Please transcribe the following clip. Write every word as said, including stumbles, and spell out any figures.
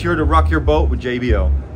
sure to rock your boat with J B O.